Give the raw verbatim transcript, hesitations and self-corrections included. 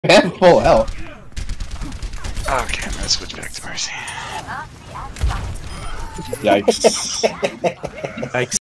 have full health. Okay, I'm gonna switch back to Mercy. Yikes. Yikes.